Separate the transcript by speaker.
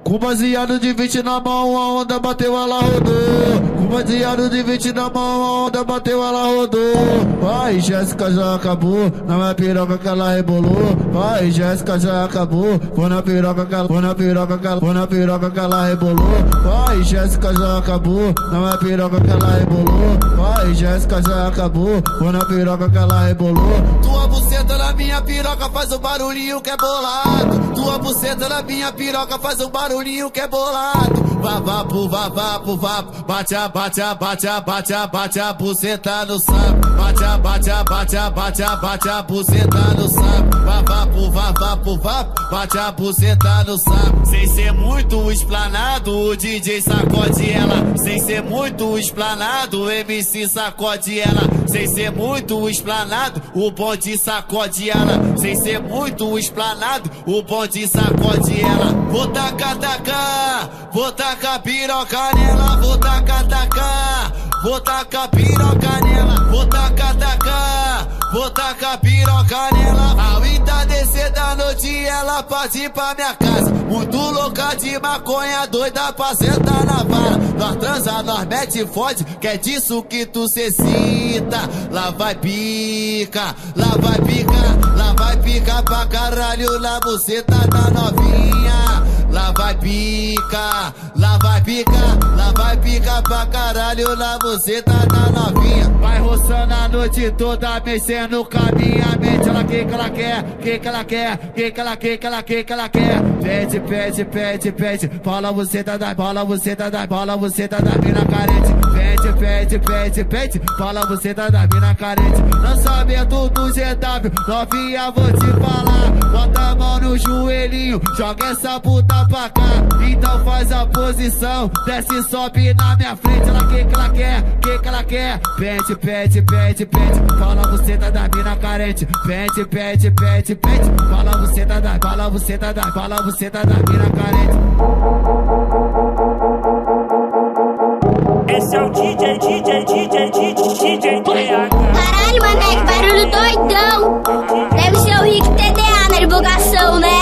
Speaker 1: Com baseado de 20 na mão, a onda bateu, ela rodou. Com baseado de 20 na mão, a onda bateu, ela rodou. Vai, Jéssica já acabou, não é piroca que ela rebolou. Vai, Jéssica já acabou, foi na piroca que ela, foi na piroca que ela, foi na piroca que ela rebolou. Vai, Jéssica já acabou, não é piroca que ela rebolou. Vai, Jéssica já acabou, foi na piroca que ela rebolou. Tua buceta na minha piroca faz um barulhinho que é bolado. Tua buceta na minha piroca faz um barulhinho que é bolado. Vavapo, vavapo, vapo, bate a, bate a, bate a, bate a, bate a buceta no saco. Bate a, bate a, bate a, bate a, bate a buceta no saco. Vavapo, vavapo, vapo, bate a buceta no saco. Sem ser muito explanado, o DJ sacode ela. Sem ser muito explanado, o MC sacode ela. Sem ser muito explanado, o bonde sacode ela. Sem ser muito explanado, o bonde sacode ela. Vou tacar, tacar, vou tacar piroca nela. Vou tacar, tacar, vou tacar piroca nela. Vou tacar, tacar, vou tacar piroca nela. Ao entardecer da noite ela parte ir pra minha casa. Muito louca de maconha, doida pra sentar na vara. Nós transa, nós mete fode, que é disso que tu cê cita. Lá vai pica, lá vai pica, lá vai pica pra caralho na buceta da novinha. Lá vai pica, lá vai pica, lá vai pica pra caralho na buceta da novinha. Vai roçando a noite toda, mexendo com a minha mente. Ela que ela quer, que ela quer, que ela quer, que ela quer, que ela quer. Pede, pede, pede, pede, fala você tá da, fala você tá da, fala você tá da mina carente. Pede, pede, pede, pede, fala você tá da mina carente. Lançamento do GW, novinha vou te falar. Bota a mão no joelhinho, joga essa puta pra cá. Então faz a posição, desce e sobe na minha frente. Ela que ela quer, que ela quer. Pede, pede, pede, pede, fala você tá da mina carente. Pede, pede, pede, pede, fala você tá da, fala você tá da, fala você tá da mina carente.
Speaker 2: Esse é o DJ TH.
Speaker 3: Caralho, mané, que barulho doidão. Deve ser o Rick TDA na divulgação, né?